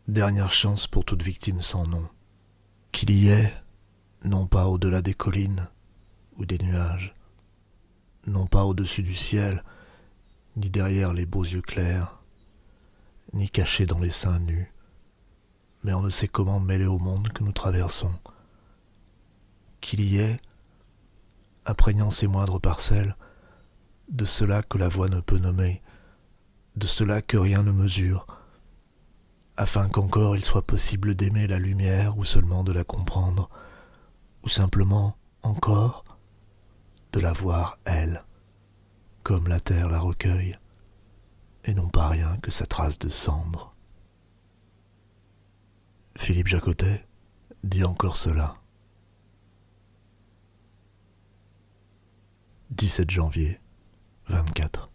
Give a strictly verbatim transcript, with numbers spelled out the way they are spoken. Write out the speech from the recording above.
Dernière chance pour toute victime sans nom. Qu'il y ait, non pas au-delà des collines ou des nuages, non pas au-dessus du ciel, ni derrière les beaux yeux clairs, ni caché dans les seins nus, mais on ne sait comment mêlé au monde que nous traversons. Qu'il y ait, imprégnant ses moindres parcelles, de cela que la voix ne peut nommer, de cela que rien ne mesure, afin qu'encore il soit possible d'aimer la lumière ou seulement de la comprendre, ou simplement, encore, de la voir, elle, comme la terre la recueille, et non pas rien que sa trace de cendre. Philippe Jacotet dit encore cela. dix-sept janvier vingt-quatre.